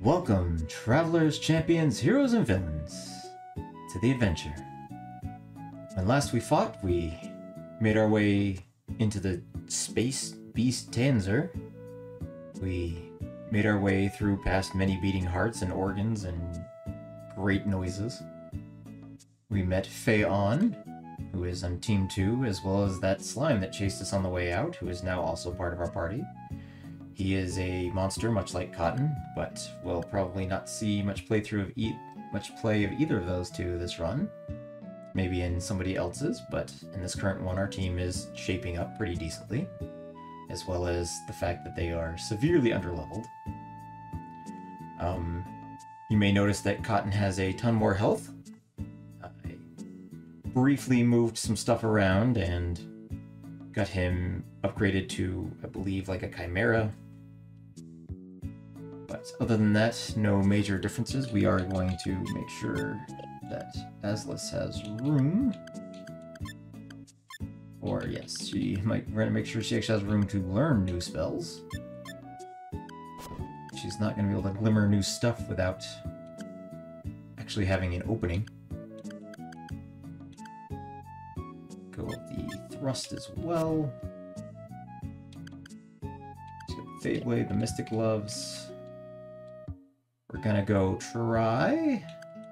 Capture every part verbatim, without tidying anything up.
Welcome, travelers, champions, heroes, and villains, to the adventure. When last we fought, we made our way into the Space Beast Tanzer. We made our way through past many beating hearts and organs and great noises. We met Phaon, who is on Team two, as well as that slime that chased us on the way out, who is now also part of our party. He is a monster, much like Cotton, but we'll probably not see much playthrough of e much play of either of those two this run. Maybe in somebody else's, but in this current one, our team is shaping up pretty decently, as well as the fact that they are severely underleveled. Um, you may notice that Cotton has a ton more health. I briefly moved some stuff around and got him upgraded to, I believe, like a Chimera. But other than that, no major differences. We are going to make sure that Azlis has room. Or yes, she might. We're going to make sure she actually has room to learn new spells. She's not going to be able to glimmer new stuff without actually having an opening. Go with the thrust as well. She's got the Feyblade, the Mystic Gloves. We're gonna go try.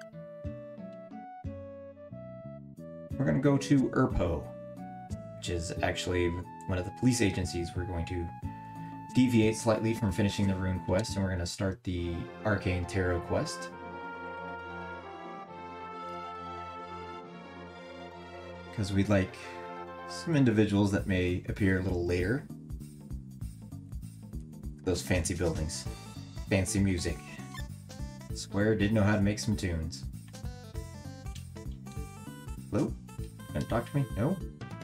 We're gonna go to Urpo, which is actually one of the police agencies. We're going to deviate slightly from finishing the Rune quest, and we're gonna start the Arcane Tarot quest. Because we'd like some individuals that may appear a little later. Those fancy buildings. Fancy music. Square did know how to make some tunes. Hello? Gonna talk to me? No?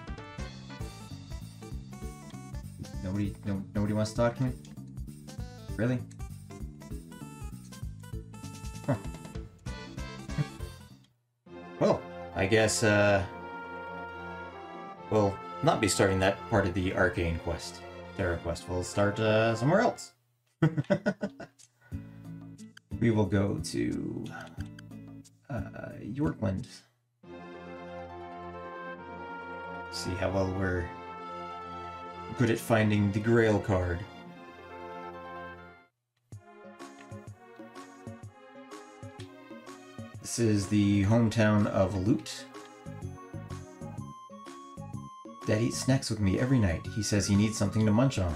Nobody, no, nobody wants to talk to me? Really? Huh. Well, I guess, uh... we'll not be starting that part of the Arcane quest. Terra quest. We'll start, uh, somewhere else. We will go to uh, Yorkland. See how well we're good at finding the Grail card. This is the hometown of Loot. Dad eats snacks with me every night. He says he needs something to munch on.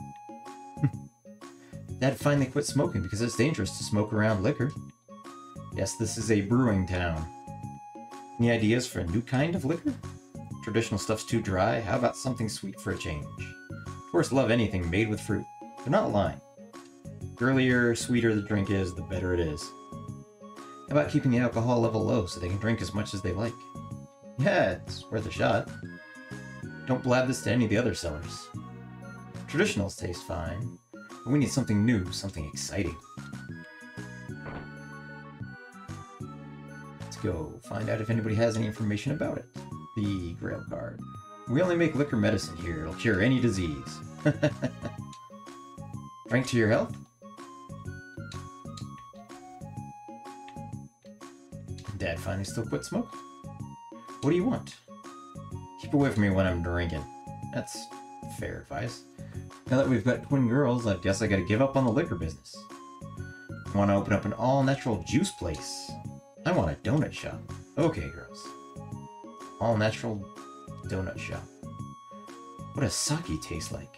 Dad finally quit smoking because it's dangerous to smoke around liquor. Yes, this is a brewing town. Any ideas for a new kind of liquor? Traditional stuff's too dry. How about something sweet for a change? Of course, love anything made with fruit. They're not lying. The earlier, sweeter the drink is, the better it is. How about keeping the alcohol level low so they can drink as much as they like? Yeah, it's worth a shot. Don't blab this to any of the other sellers. Traditionals taste fine. But we need something new, something exciting. Let's go find out if anybody has any information about it. The Grail card. We only make liquor medicine here. It'll cure any disease. Drink to your health? Dad finally still quit smoking. What do you want? Keep away from me when I'm drinking. That's fair advice. Now that we've got twin girls, I guess I gotta give up on the liquor business. I want to open up an all-natural juice place. I want a donut shop. Okay, girls. All-natural donut shop. What does sake taste like?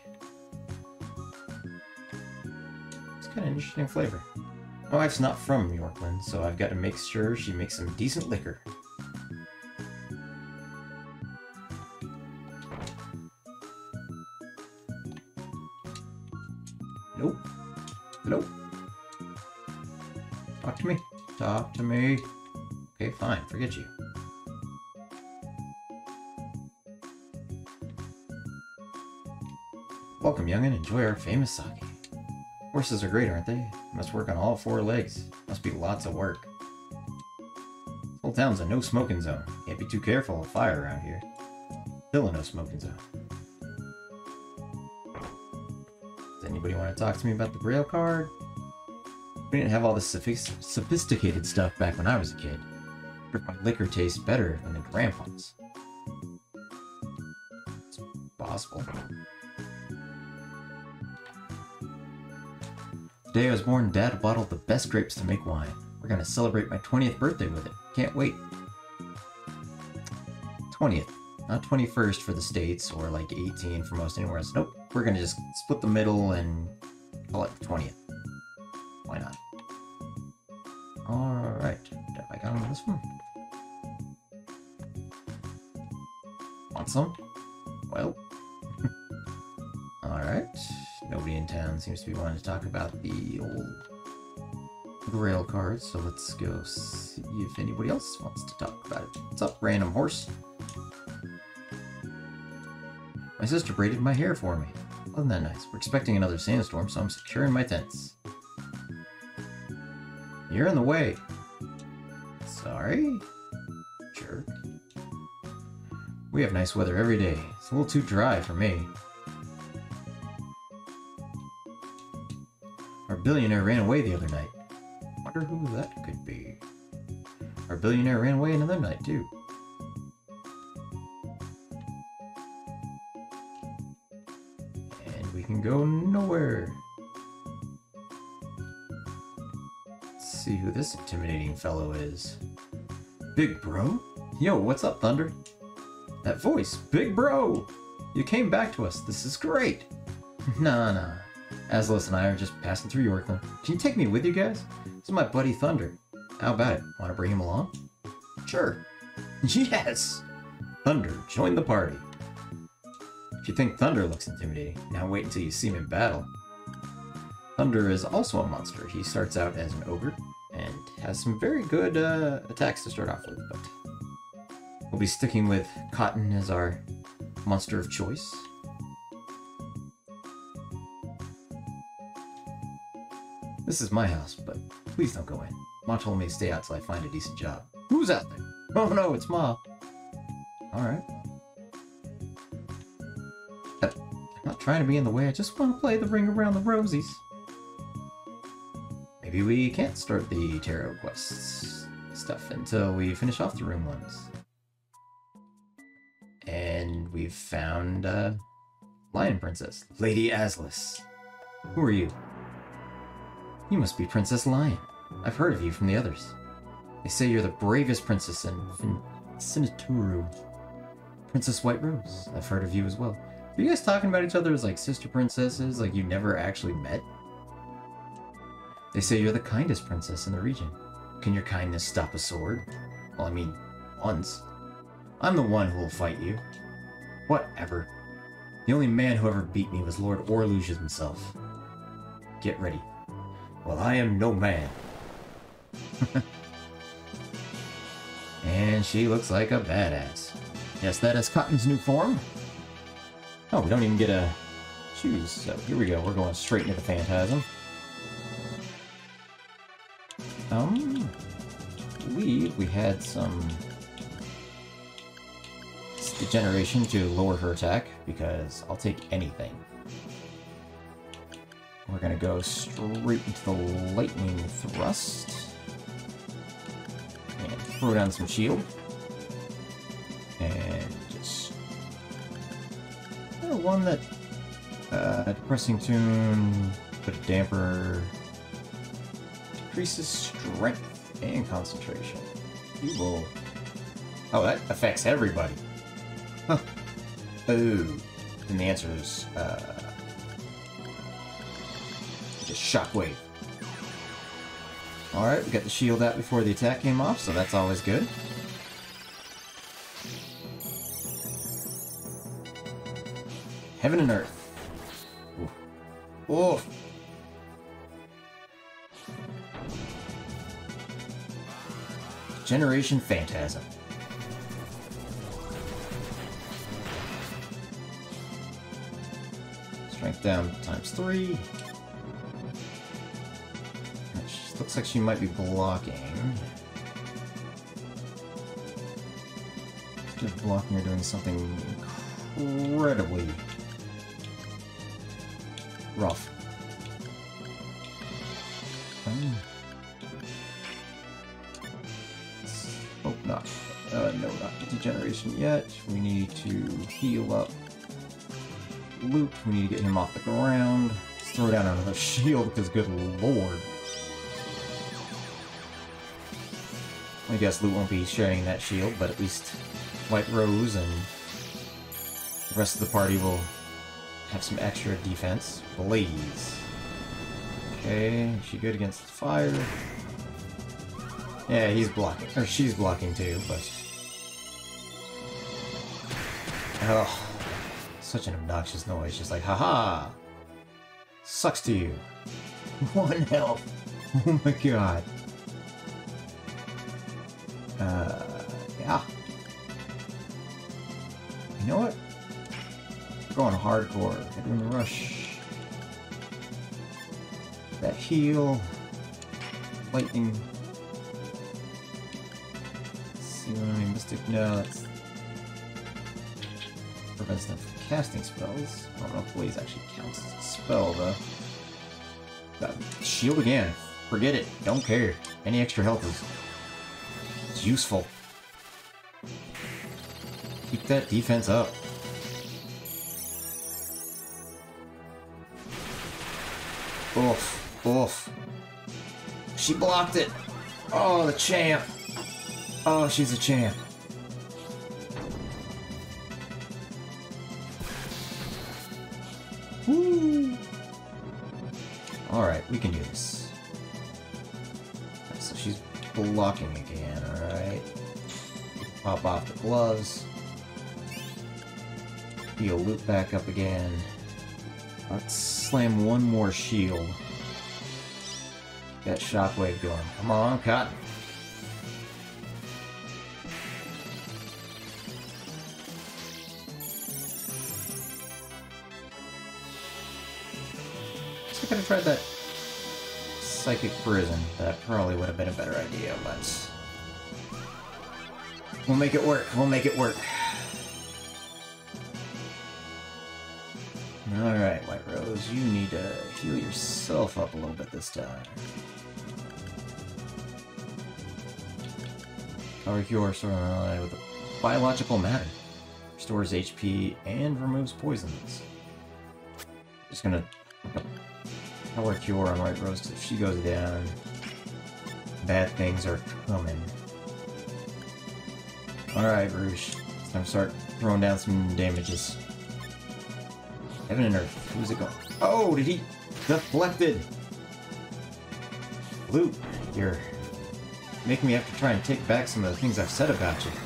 It's kind of an interesting flavor. My wife's not from Yorkland, so I've got to make sure she makes some decent liquor. Nope. Nope. Talk to me. Talk to me. Okay, fine. Forget you. Welcome, youngin'. Enjoy our famous sake. Horses are great, aren't they? Must work on all four legs. Must be lots of work. This whole town's a no-smoking zone. Can't be too careful of fire around here. Still a no-smoking zone. Does anybody want to talk to me about the Grail card? We We didn't have all this sophis sophisticated stuff back when I was a kid. My liquor tastes better than Grandpa's. It's possible. The day I was born, Dad bottled the best grapes to make wine. We're gonna celebrate my twentieth birthday with it. Can't wait. twentieth. Not twenty-first for the States, or like eighteen for most anywhere else. Nope. We're gonna just split the middle and call it the twentieth. Why not? Alright. Have I got on this one? Want some? Well. Alright. Nobody in town seems to be wanting to talk about the old Grail cards, so let's go see if anybody else wants to talk about it. What's up, random horse? My sister braided my hair for me. Wasn't that nice? We're expecting another sandstorm, so I'm securing my tents. You're in the way. Sorry? Jerk. We have nice weather every day. It's a little too dry for me. Our billionaire ran away the other night. Wonder who that could be. Our billionaire ran away another night, too. And we can go nowhere. Let's see who this intimidating fellow is. Big bro? Yo, what's up, Thunder? That voice, big bro! You came back to us. This is great. Nah, nah. Aslos and I are just passing through Yorkland. Can you take me with you guys? This is my buddy Thunder. How about it? Want to bring him along? Sure. Yes! Thunder, join the party. If you think Thunder looks intimidating, now wait until you see him in battle. Thunder is also a monster. He starts out as an ogre, and has some very good uh, attacks to start off with, but we'll be sticking with Cotton as our monster of choice. This is my house, but please don't go in. Ma told me to stay out till I find a decent job. Who's out there? Oh no, it's Ma. Alright. I'm not trying to be in the way, I just want to play the Ring Around the Rosies. Maybe we can't start the tarot quests stuff until we finish off the room ones. And we've found, uh, Lion Princess, Lady Aslos. Who are you? You must be Princess Lion. I've heard of you from the others. They say you're the bravest princess in fin Sinaturu. Princess White Rose. I've heard of you as well. Are you guys talking about each other as like sister princesses, like you never actually met? They say you're the kindest princess in the region. Can your kindness stop a sword? Well, I mean, once. I'm the one who will fight you. Whatever. The only man who ever beat me was Lord Orluge himself. Get ready. Well, I am no man. And she looks like a badass. Yes, that is Cotton's new form. Oh, we don't even get a choose. So here we go. We're going straight into the Phantasm. Um, I believe we had some degeneration to lower her attack, because I'll take anything. We're gonna go straight into the Lightning Thrust. And throw down some shield. And just... Uh, one that... Uh, Depressing Tune, put a damper... Increases strength and concentration. You will... Oh, that affects everybody. Huh. Oh. And the answer is, uh... just Shockwave. Alright, we got the shield out before the attack came off, so that's always good. Heaven and Earth. Oof. Oof. Generation Phantasm. Strength down times three. Looks like she might be blocking. She's blocking or doing something incredibly rough. Um. Uh, no, not degeneration yet. We need to heal up Luke. We need to get him off the ground. Let's throw down another shield because good lord. I guess Luke won't be sharing that shield, but at least White Rose and the rest of the party will have some extra defense. Blaze. Okay, is she good against fire? Yeah, he's blocking. Or she's blocking too, but... Oh, such an obnoxious noise. Just like, haha! Sucks to you. One health. Oh my god. Uh, yeah. You know what? We're going hardcore. We're doing the rush. That heal. Lightning. Sealing, Mystic, no, that's... prevents them from casting spells. I don't know if Blaze actually counts as a spell, though. Got shield again. Forget it. Don't care. Any extra health is... it's useful. Keep that defense up. Oof. Oof. She blocked it. Oh, the champ. Oh, she's a champ. Woo! Alright, we can do this. Right, so she's blocking again, alright. Pop off the gloves. Heal Luke back up again. Let's slam one more shield. Get shockwave going. Come on, Cotton. I could have tried that Psychic Prison. That probably would have been a better idea, but... we'll make it work. We'll make it work. Alright, White Rose, you need to heal yourself up a little bit this time. Power Cure sort of ally with a biological matter. Restores H P and removes poisons. Just gonna Power Cure on White Rose, because if she goes down, bad things are coming. Alright, Rouge. It's time to start throwing down some damages. Heaven and Earth. Who's it going? Oh, did he? Deflected! Luke, you're making me have to try and take back some of the things I've said about you.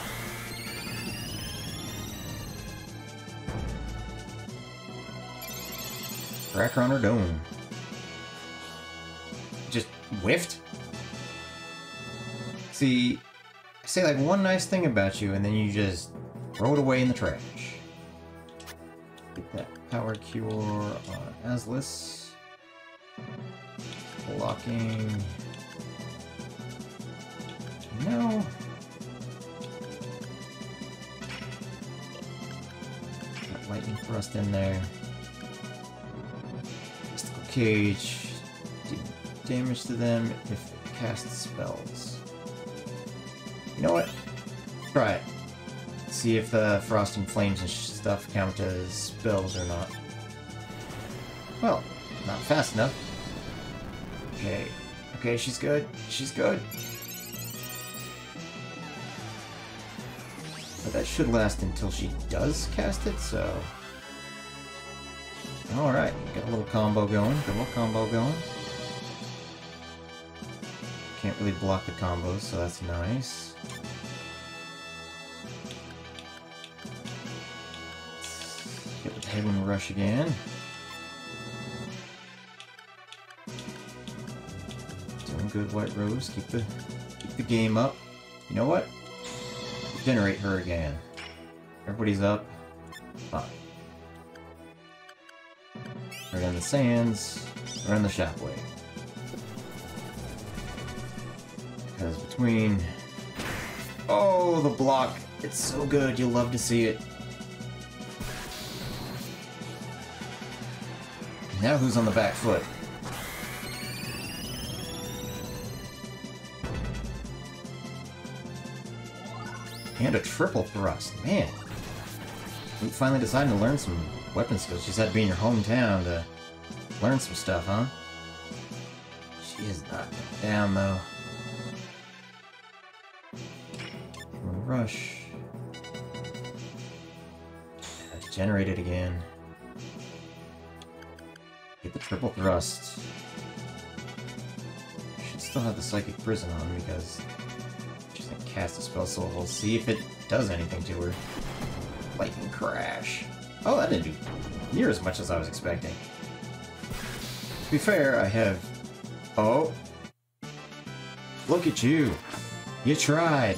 Cracker on her dome. Just whiffed? See, I say like one nice thing about you and then you just throw it away in the trash. Get that Power Cure on Aslis. Blocking. No. Got Lightning Thrust in there. Mystical Cage. Do damage to them if it casts spells. You know what? Try it. See if the Frosting Flames and stuff count as spells or not. Well, not fast enough. Okay. Okay, she's good. She's good. But that should last until she does cast it, so... Alright, got a little combo going. Got a little combo going. Can't really block the combos, so that's nice. Get the Heaven Rush again. Doing good, White Rose. Keep the keep the game up. You know what? Generate her again. Everybody's up. Fine. Right on the sands. Right on the shockwave. Because between... Oh, the block. It's so good. You'll love to see it. Now who's on the back foot? And a triple thrust. Man. You finally decided to learn some weapon skills. She's had to be in your hometown to learn some stuff, huh? She is not down, though. Rush. That's generated again. Get the triple thrust. Should still have the Psychic Prison on because she's gonna cast a spell, so we'll see if it does anything to her. Lightning Crash. Oh, that didn't do near as much as I was expecting. To be fair, I have... Oh. Look at you. You tried.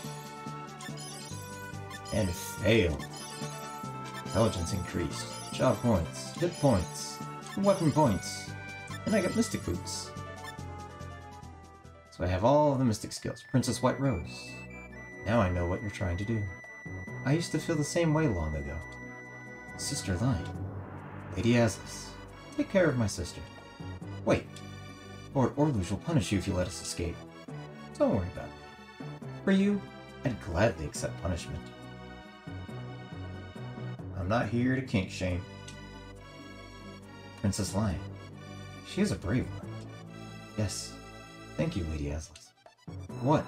And failed. Intelligence increased. Job points. Hit points. Weapon points. And I got Mystic Boots. So I have all the Mystic skills. Princess White Rose. Now I know what you're trying to do. I used to feel the same way long ago. Sister Lion. Lady Azlis. Take care of my sister. Wait. Lord Orluge will punish you if you let us escape. Don't worry about it. For you, I'd gladly accept punishment. I'm not here to kink shame. Princess Lion. She is a brave one. Yes. Thank you, Lady Azlis. What?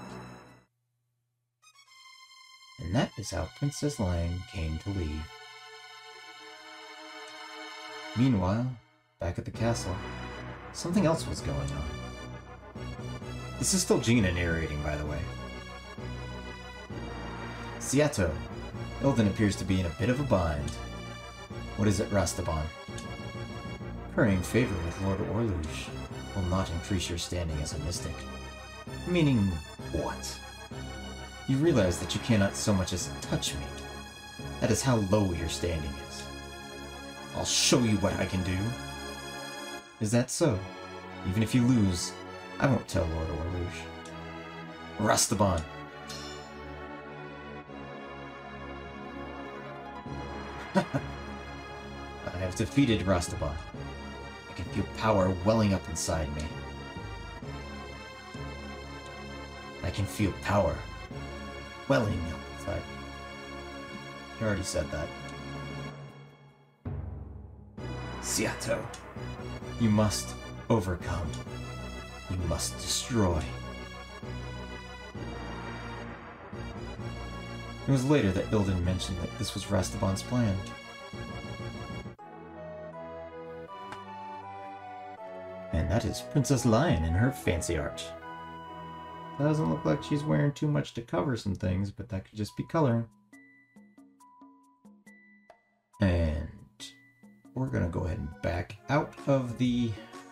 And that is how Princess Lion came to leave. Meanwhile, back at the castle, something else was going on. This is still Gina narrating, by the way. Seato. Ilden appears to be in a bit of a bind. What is it, Rastaban? Currying favor with Lord Orluge will not increase your standing as a mystic. Meaning what? You realize that you cannot so much as touch me. That is how low your standing is. I'll show you what I can do. Is that so? Even if you lose, I won't tell Lord Orluge. Rastaban. I have defeated Rastaban. I can feel power welling up inside me. I can feel power welling up inside me. You already said that. Seato, you must overcome. You must destroy. It was later that Ilden mentioned that this was Rastaban's plan. And that is Princess Lion in her fancy art. Doesn't look like she's wearing too much to cover some things, but that could just be coloring. And we're gonna go ahead and back out of the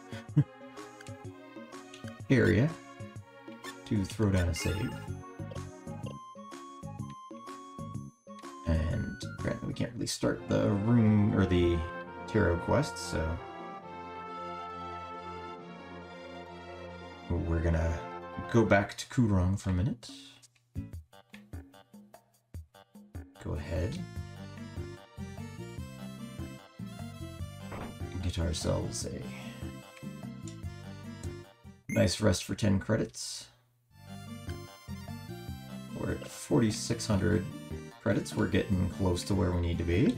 area to throw down a save. And apparently we can't really start the room or the tarot quest, so we're gonna go back to Kurong for a minute. Go ahead. Get ourselves a nice rest for ten credits. We're at forty-six hundred credits. We're getting close to where we need to be.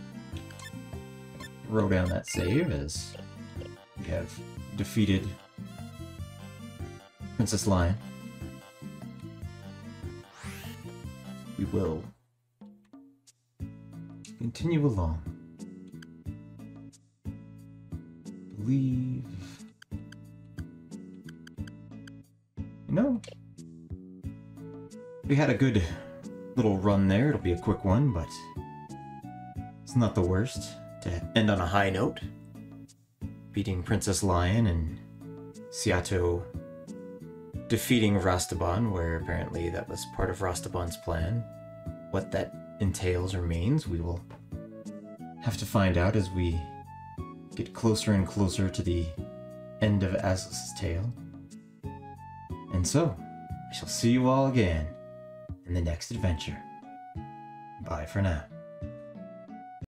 Throw down that save as we have defeated Princess Lion. We will continue along. Believe. You know, we had a good little run there. It'll be a quick one, but it's not the worst to end on a high note. Beating Princess Lion and Seato defeating Rastaban, where apparently that was part of Rastaban's plan. What that entails or means, we will have to find out as we get closer and closer to the end of Azlis' tale. And so, I shall see you all again in the next adventure. Bye for now.